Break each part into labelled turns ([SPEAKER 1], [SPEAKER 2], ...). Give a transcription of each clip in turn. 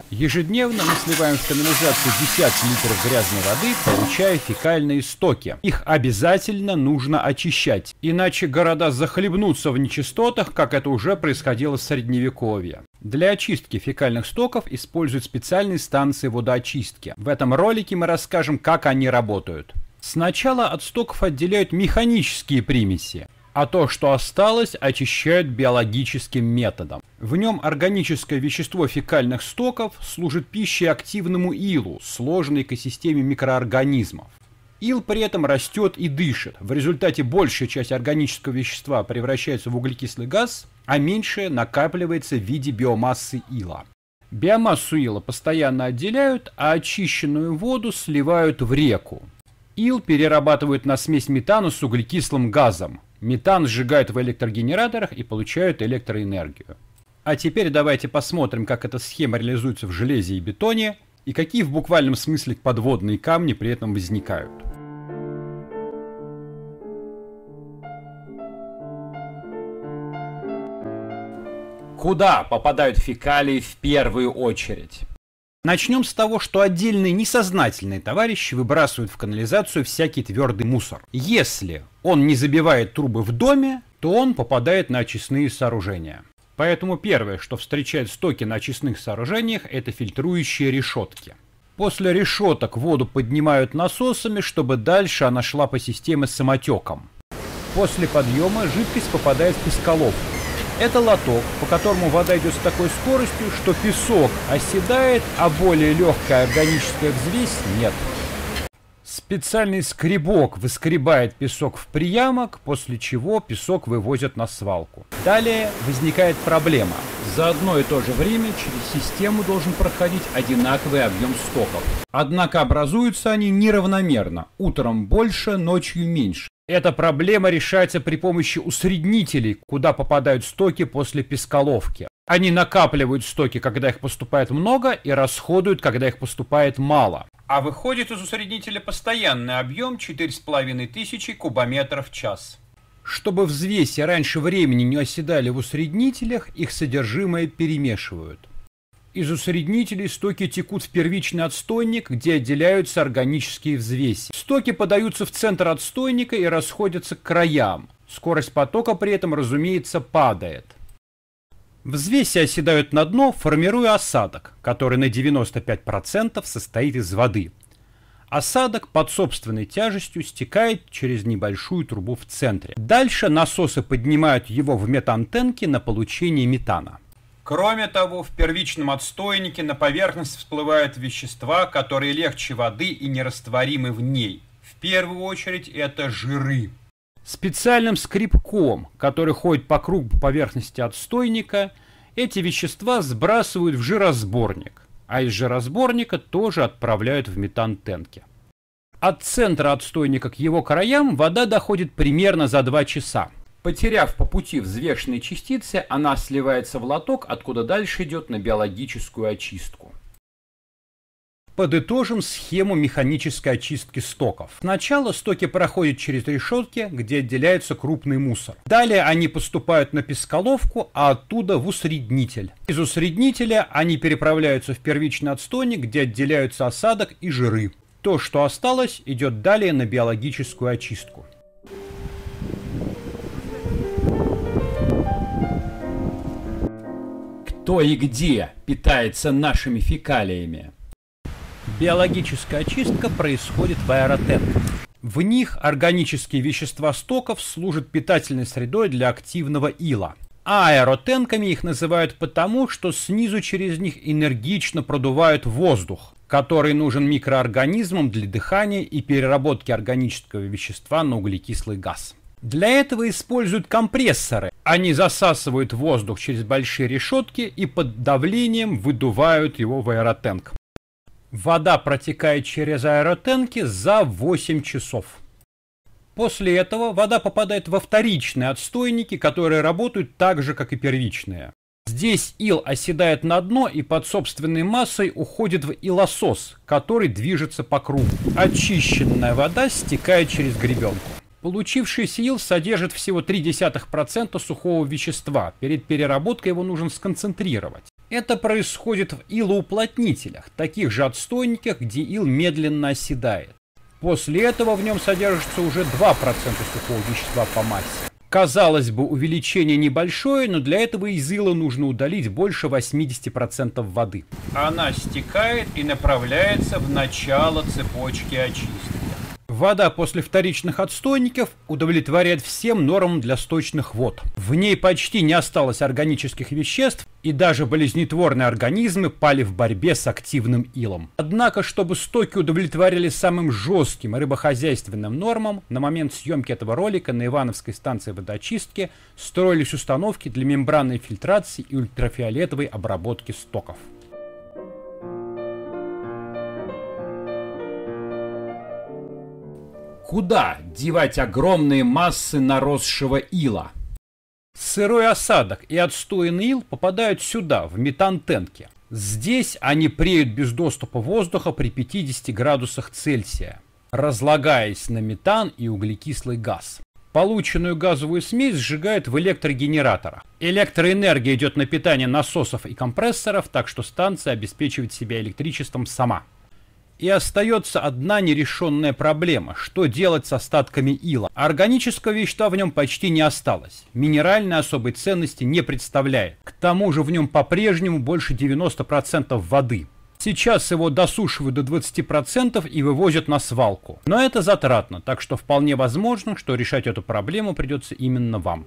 [SPEAKER 1] Ежедневно мы сливаем в канализацию десятки литров грязной воды, получая фекальные стоки. Их обязательно нужно очищать, иначе города захлебнутся в нечистотах, как это уже происходило в Средневековье. Для очистки фекальных стоков используют специальные станции водоочистки. В этом ролике мы расскажем, как они работают. Сначала от стоков отделяют механические примеси, а то, что осталось, очищают биологическим методом. В нем органическое вещество фекальных стоков служит пищей активному илу, сложной экосистеме микроорганизмов. Ил при этом растет и дышит. В результате большая часть органического вещества превращается в углекислый газ, а меньшая накапливается в виде биомассы ила. Биомассу ила постоянно отделяют, а очищенную воду сливают в реку. Ил перерабатывают на смесь метана с углекислым газом. Метан сжигают в электрогенераторах и получают электроэнергию. А теперь давайте посмотрим, как эта схема реализуется в железе и бетоне, и какие в буквальном смысле подводные камни при этом возникают. Куда попадают фекалии в первую очередь? Начнем с того, что отдельные несознательные товарищи выбрасывают в канализацию всякий твердый мусор. Если он не забивает трубы в доме, то он попадает на очистные сооружения. Поэтому первое, что встречает стоки на очистных сооружениях, это фильтрующие решетки. После решеток воду поднимают насосами, чтобы дальше она шла по системе самотеком. После подъема жидкость попадает в песколовку. Это лоток, по которому вода идет с такой скоростью, что песок оседает, а более легкая органическая взвесь нет. Специальный скребок выскребает песок в приямок, после чего песок вывозят на свалку. Далее возникает проблема. За одно и то же время через систему должен проходить одинаковый объем стоков. Однако образуются они неравномерно. Утром больше, ночью меньше. Эта проблема решается при помощи усреднителей, куда попадают стоки после песколовки. Они накапливают стоки, когда их поступает много, и расходуют, когда их поступает мало. А выходит из усреднителя постоянный объем 4500 кубометров в час. Чтобы взвеси раньше времени не оседали в усреднителях, их содержимое перемешивают. Из усреднителей стоки текут в первичный отстойник, где отделяются органические взвеси. Стоки подаются в центр отстойника и расходятся к краям. Скорость потока при этом, разумеется, падает. Взвеси оседают на дно, формируя осадок, который на 95% состоит из воды. Осадок под собственной тяжестью стекает через небольшую трубу в центре. Дальше насосы поднимают его в метантенки на получение метана. Кроме того, в первичном отстойнике на поверхность всплывают вещества, которые легче воды и нерастворимы в ней. В первую очередь это жиры. Специальным скребком, который ходит по кругу поверхности отстойника, эти вещества сбрасывают в жиросборник, а из жиросборника тоже отправляют в метантенки. От центра отстойника к его краям вода доходит примерно за 2 часа. Потеряв по пути взвешенные частицы, она сливается в лоток, откуда дальше идет на биологическую очистку. Подытожим схему механической очистки стоков. Сначала стоки проходят через решетки, где отделяется крупный мусор. Далее они поступают на песколовку, а оттуда в усреднитель. Из усреднителя они переправляются в первичный отстойник, где отделяются осадок и жиры. То, что осталось, идет далее на биологическую очистку. Кто и где питается нашими фекалиями? Биологическая очистка происходит в аэротенках. В них органические вещества стоков служат питательной средой для активного ила. А аэротенками их называют потому, что снизу через них энергично продувают воздух, который нужен микроорганизмам для дыхания и переработки органического вещества на углекислый газ. Для этого используют компрессоры. Они засасывают воздух через большие решетки и под давлением выдувают его в аэротенк. Вода протекает через аэротенки за 8 часов. После этого вода попадает во вторичные отстойники, которые работают так же, как и первичные. Здесь ил оседает на дно и под собственной массой уходит в илосос, который движется по кругу. Очищенная вода стекает через гребенку. Получившийся ил содержит всего 0,3% сухого вещества. Перед переработкой его нужно сконцентрировать. Это происходит в илоуплотнителях, таких же отстойниках, где ил медленно оседает. После этого в нем содержится уже 2% сухого вещества по массе. Казалось бы, увеличение небольшое, но для этого из ила нужно удалить больше 80% воды. Она стекает и направляется в начало цепочки очистки. Вода после вторичных отстойников удовлетворяет всем нормам для сточных вод. В ней почти не осталось органических веществ, и даже болезнетворные организмы пали в борьбе с активным илом. Однако, чтобы стоки удовлетворяли самым жестким рыбохозяйственным нормам, на момент съемки этого ролика на Ивановской станции водоочистки строились установки для мембранной фильтрации и ультрафиолетовой обработки стоков. Куда девать огромные массы наросшего ила? Сырой осадок и отстойный ил попадают сюда, в метантенки. Здесь они преют без доступа воздуха при 50 градусах Цельсия, разлагаясь на метан и углекислый газ. Полученную газовую смесь сжигают в электрогенераторах. Электроэнергия идет на питание насосов и компрессоров, так что станция обеспечивает себя электричеством сама. И остается одна нерешенная проблема: что делать с остатками ила? Органического вещества в нем почти не осталось, минеральной особой ценности не представляет. К тому же в нем по-прежнему больше 90% воды. Сейчас его досушивают до 20% и вывозят на свалку. Но это затратно, так что вполне возможно, что решать эту проблему придется именно вам.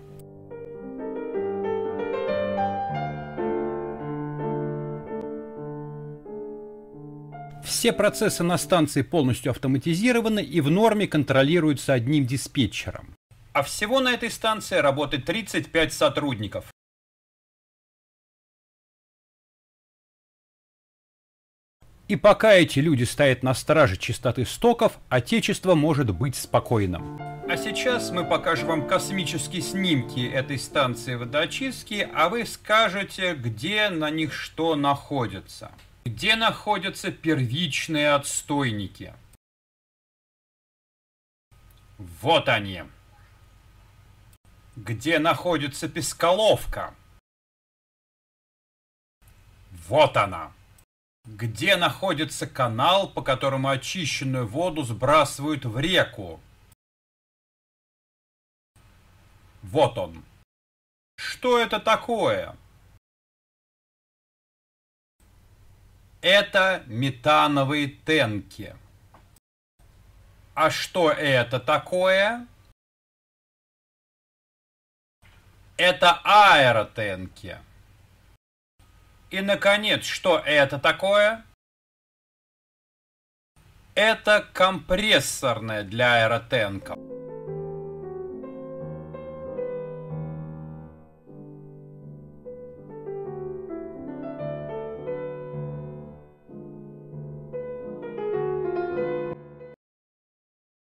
[SPEAKER 1] Все процессы на станции полностью автоматизированы и в норме контролируются одним диспетчером. А всего на этой станции работает 35 сотрудников. И пока эти люди стоят на страже чистоты стоков, Отечество может быть спокойным. А сейчас мы покажем вам космические снимки этой станции водоочистки, а вы скажете, где на них что находится. Где находятся первичные отстойники? Вот они. Где находится песколовка? Вот она. Где находится канал, по которому очищенную воду сбрасывают в реку? Вот он. Что это такое? Это метановые тенки. А что это такое? Это аэротенки. И, наконец, что это такое? Это компрессорная для аэротенков.